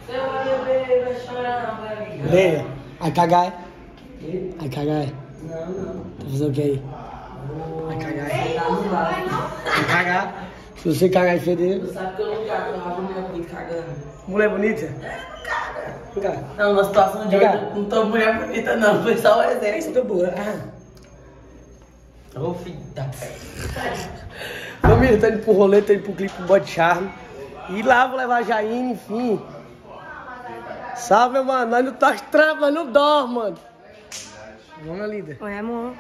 Seu bebê vai chorar, vai ligar. Leia. Vai cagar? Vai cagar? Não. Tá fazendo o que aí? Vai cagar? Tá no lado. Vai cagar? Se você cagar e feder. Tu sabe que eu não cago, eu rabo minha pinta cagando. Mulher bonita? Não caga. Não caga. Não, na situação de hoje, não tô mulher bonita não, foi só o É exemplo. isso, tô boa. Ô filho da pé. Família, tô indo pro rolê, tô indo pro clipe do Bode Charme. E lá vou levar a Jaine, enfim. Salve, meu mano. Nós não tá estranho, nós não dorme, mano. Vamos, minha linda. Oi, amor.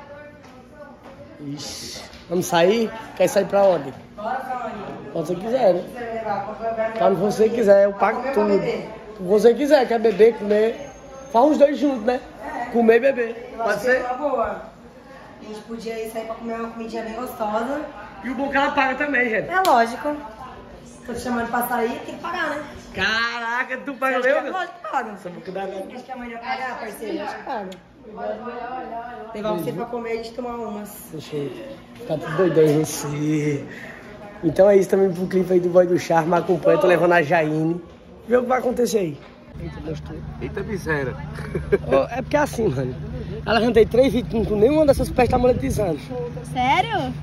Ixi. Vamos sair? Quer sair pra onde? Quando você quiser, né? Quando você quiser, eu pago tudo. Se você quiser, quer beber, comer. Faz os dois juntos, né? Comer e beber. Pode ser? Uma boa. A gente podia ir sair pra comer uma comidinha bem gostosa. E o bom que ela paga também, gente. É lógico. Tô te chamando pra sair, tem que pagar, né? Caraca, tu paga Acho que é mesmo? lógico que paga. Só vou cuidar dela. Acho que a mãe vai pagar, parceiro. Acho que paga. Levar você pra comer e a gente tomar umas. Deixa eu ficar tudo doidão em você. Então é isso também pro clipe aí do Boy do Charme. Acompanha, tô levando a Jaine. Vê o que vai acontecer aí. Eita, gostou. Eita miséria. É porque é assim, mano. Ela cantei 3 vídeos com nenhuma dessas peças tá monetizando. Sério?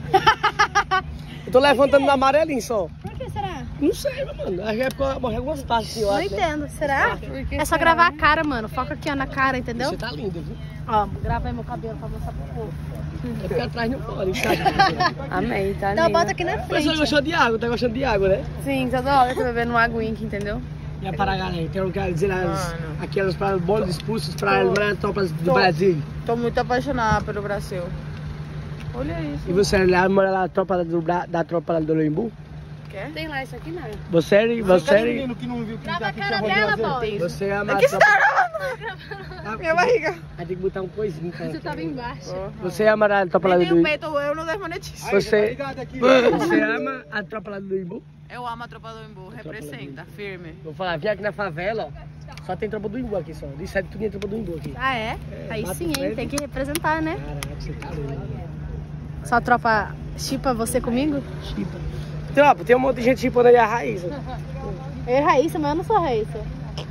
Eu tô levantando no amarelinho só. Por que será? Não sei, meu mano. Acho que é porque eu morri algumas partes, assim, eu Não acho, né? entendo. Será? É só gravar a cara, mano. Foca aqui, ó, na cara, entendeu? Você tá linda, viu? Ó, grava aí meu cabelo pra mostrar pro povo. É porque atrás não pode, tá? Amei, tá Então bota aqui na Mas frente. você gostou de água, tá gostando de água, né? Sim, toda hora eu tô bebendo uma aguinha aqui, entendeu? E é para a galera, então eu quero dizer aquelas para bolas expulsas para as tropas do Brasil. Tô muito apaixonada pelo Brasil. Olha isso. E você mora lá da tropa lá do Loimbu? Quer? Tem lá isso aqui, não. Você que não viu que Grava a cara dela, boy. Você ama a Que você tropa... tá gravando? Minha barriga. Vai ter que botar um coisinho, cara. Você tava embaixo. Você ama a tropa lá do Tem um Loimbu? peito, eu não desmonetizo. Você ama a tropa lá do Loimbu? Eu amo a tropa do Imbu, representa, firme. Vou falar, vim aqui na favela, ó. Só tem tropa do Imbu aqui só. De 7 tudo tem tropa do Imbu aqui. Ah, é? Aí Mato sim, hein? Velho. Tem que representar, né? Caraca, você tá doido. Só tropa chipa você comigo? Chipa. Tropa, tem um monte de gente chipando aí a Raíssa. Eu e Raíssa, mas eu não sou Raíssa.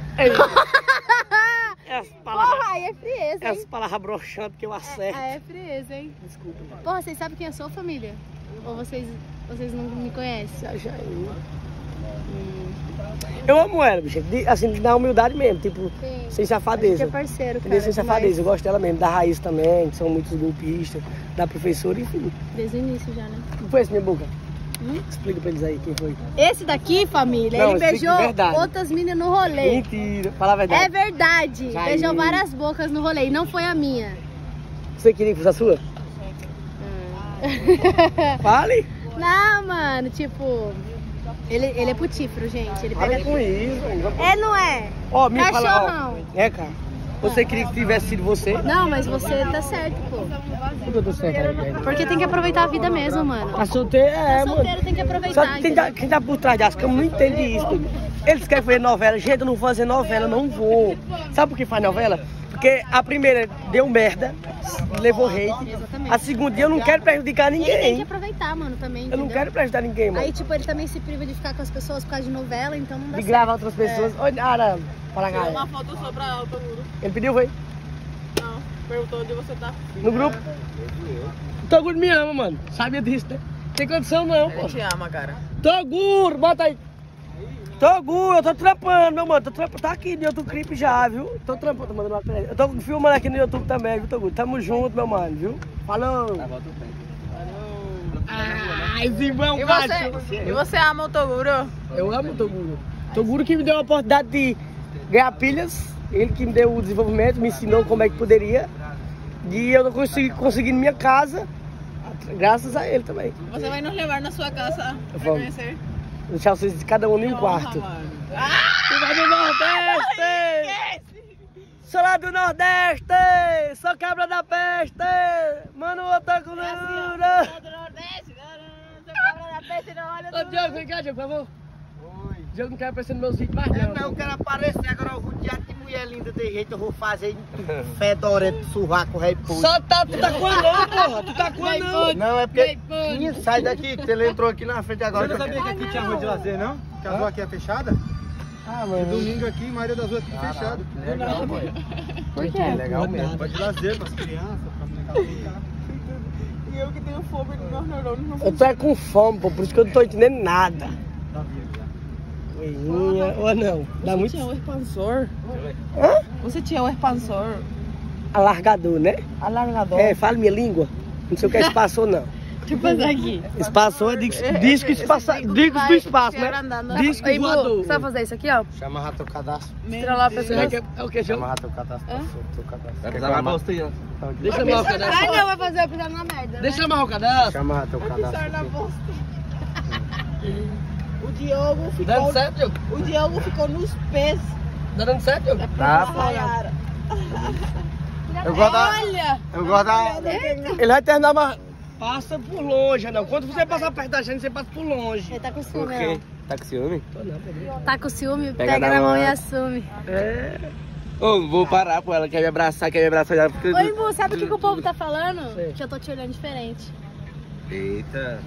Essas palavras, Porra, aí é frieza, hein? essas palavras broxantes que eu acerto. Aí é frieza, hein? Desculpa, mano. Porra, vocês sabem quem eu sou, família? Ou vocês não me conhecem? Já, já. Eu amo ela, bicho. Assim, na humildade mesmo, tipo, Sim. sem A safadeza. gente é parceiro, Entendeu? cara. Sem safadeza. Eu gosto dela mesmo. Da Raíssa também, que são muitos golpistas. Da professora, enfim. Desde o início já, né? Não foi esse minha boca? Explica pra eles aí quem foi. Esse daqui, família, Não, ele explica de beijou verdade. outras meninas no rolê. Mentira, fala a verdade. É verdade. Já Beijou ia. várias bocas no rolê e não foi a minha. Você queria que fosse a sua? Fale. Não, mano, tipo... Ele é putífero, gente. Ele Fale pega... com isso. É, não é? Ó, me fala, Cachorrão. ó. É, cara. Você queria que tivesse sido você? Não, mas você tá certo, pô. Por que eu tô certo aí, Porque tem que aproveitar a vida mesmo, mano. A solteira é, mano. Solteiro tem que Só aproveitar, que quem tá por trás das câmeras não entende isso. Dudu. Eles querem fazer novela. Gente, eu não vou fazer novela, eu não vou. Sabe por que faz novela? Porque a primeira deu merda, levou hate. Exatamente. A segunda eu não quero prejudicar Ele tem que ninguém. aproveitar, mano, também, Eu não entendeu? quero prejudicar ninguém, mano. Aí, tipo, ele também se priva de ficar com as pessoas por causa de novela, então não dá De certo. gravar outras pessoas. Olha, Ara, fala, Uma cara. foto só pra ela, Toguro. Ele pediu, foi? Não, perguntou onde você tá. No grupo? Toguro me ama, mano. Sabia disso, né? Tem condição não, pô. Ele te ama, cara. Toguro, bota aí. Toguro, eu tô trampando, meu mano. Tá aqui no outro clipe já, viu? Tô trampando, tô mandando uma pra ele. Eu tô filmando aqui no YouTube também, viu, Toguro? Tamo junto, meu mano, viu? Falou. Ai, Zimão, E você ama o Toguro? Eu amo o Toguro. Toguro que me deu a oportunidade de ganhar pilhas. Ele que me deu o desenvolvimento, me ensinou como é que poderia. E eu tô conseguindo minha casa, graças a ele também. Você vai nos levar na sua casa pra Vamos. conhecer? Deixar vocês cada um em um quarto. Mano. Tu vai do Nordeste! Sou lá do Nordeste! Sou cabra da peste! Mano, eu tô com dura! do Nordeste, seu cabra da peste não olha Ô, Diogo, vem cá, Diogo, por favor. Diogo não quer aparecer nos meus vídeos mais não. Eu quero aparecer agora, o rodeado de mulher linda de jeito, eu vou fazer fedorento, surraco, repouso. Só tá, tu tá com anão, porra! Tu tá com anão! Não, é porque... Ih, sai daqui, que ele entrou aqui na frente agora. Você não sabia que aqui tinha rua de lazer, não? Que a rua aqui é fechada? Ah, mano. Domingo aqui, Maria das Ruas, tudo fechado. Legal, mãe. Por quê? Legal mesmo. Pode lazer pras crianças, pra brincar. E eu que tenho fome dos meus neurônios não Eu tô é com fome, pô, por isso que eu não tô entendendo nada. Coisinha, ou não? Dá muito. tinha o expansor. Hã? Você tinha o expansor. Alargador, né? Alargador. É, fala minha língua. Não sei o que é espaço, não. Deixa eu passar aqui. Espaço é disco do espaço, né? Disco Oi, Bu, voador. você vai fazer isso aqui, ó? Chama lá teu cadastro. Estrela a pessoa. É o que, João? Chama lá teu cadastro. Teu cadastro. Vai precisar na bolsa aí, ó. Deixa eu amarrar o cadastro. Ai, não, vai fazer eu pisar na merda. Deixa eu amarrar o cadastro. Chama lá teu cadastro. O Diogo ficou. Dando certo, Diogo? O Diogo ficou nos pés. Tá dando certo, Diogo? Tá, Sayara. Eu gosto da... Olha! Eu gosto da... Ele vai terminar, mas passa por longe, não. Quando você passar perto da gente, você passa por longe. Ele tá com ciúme, não. Tá com ciúme? Tá com ciúme, Pega pega na na mão mão. e assume. É. Ô, vou parar com ela, quer me abraçar já. Porque... Oi, Bu, sabe o que o povo tá falando? Sei. Que eu tô te olhando diferente. Eita.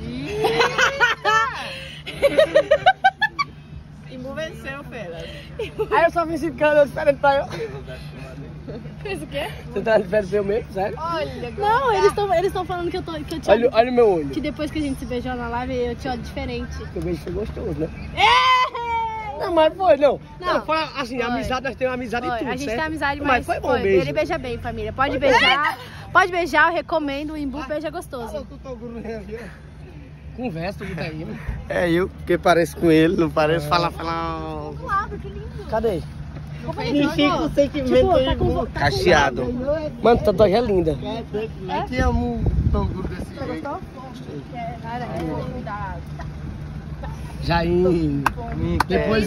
Imbu venceu, fera. Aí eu só vim ficando, eu espero ele tá. Fez o quê? Você tá esperando eu mesmo, sério? Olha, Não, eles estão falando que eu te Olha, olho. olha o meu olho. Que depois que a gente se beijou na live, eu te olho diferente. O beijo foi gostoso, né? Não, mas foi, não. Não. Foi assim, Foi. amizade, nós temos amizade e Foi, tudo, a gente certo? tem amizade, Mas foi bom o foi. beijo. Ele beija bem, família. Pode beijar. Pode beijar, eu recomendo. O Imbu beija gostoso. Conversa, tudo aí, mano. É eu, porque pareço com ele, não parece falar. Claro, que lindo. Cadê? me fica o sentimento Tipo, tá com Cacheado. Mano, tua dog é linda. Te amo tão duro desse jeito. Cara, Jair. Depois.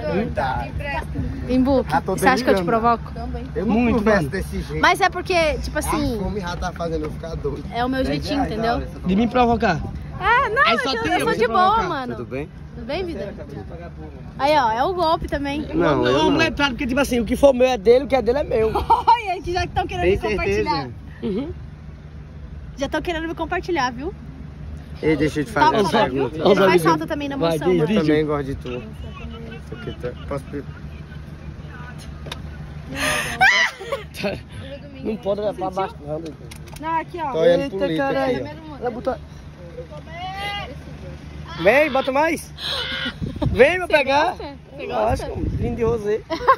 Imbu, Ah, tô você acha que eu te delirando. provoco? Eu não Muito, converso mano. desse jeito. Mas é porque, tipo A assim, fome já tá fazendo eu ficar doido. é o meu jeitinho, entendeu? De me provocar. É, não, Aí só tem eu eu sou pra de boa, provocar. mano. Tudo bem? Tudo bem, vida? Aí, ó, é o golpe também. Não, eu Não, não. é claro, porque tipo assim, o que for meu é dele, o que é dele é meu. Olha, gente, já estão querendo Tem me compartilhar. certeza? Uhum. Já estão querendo me compartilhar, viu? Ei, deixa eu te fazer Tá uma bom, pergunta. Ele faz falta também na Vai, emoção, diz, mano. Eu diz. também gosto de tu. Posso Não pode olhar pra baixo, não. Meu Deus. Não, aqui, ó. Tô olhando pro litro aqui, Ela botou... Vem, bota mais. Vem, meu pegar. Você gosta? Lógico, lindo de rosé.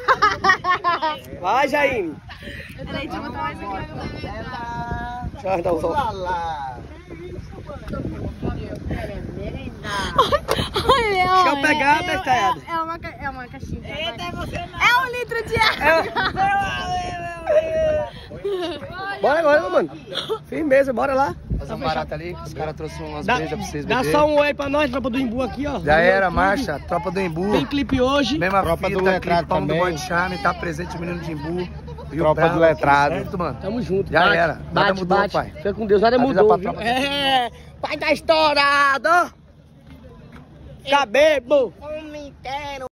Vai, Jair. Peraí, deixa eu botar mais aqui. Deixa eu dar o sol. Olha, Deixa eu pegar, bestalhada. É uma caixinha. É um litro de água. Bora agora, mano. Firmeza, bora lá. fazer um barato ali. Os caras trouxeram umas Dá, brejas pra vocês dá beberem. só um oi pra nós, tropa do Imbu aqui, ó. Já era, marcha. Tropa do Imbu. Tem clipe hoje. Mesma Tropa do fita, Letrado clipe, Palmo do também. Bode Charme, tá presente o menino de Imbu. Rio Tropa Bravo, do Letrado. Certo, mano? Tamo junto. Já bate, era. Nada Bate, mudou, bate. pai. Fica com Deus, nada Avisa mudou, pra viu? tropa. É, pai tá estourado. Cabelo.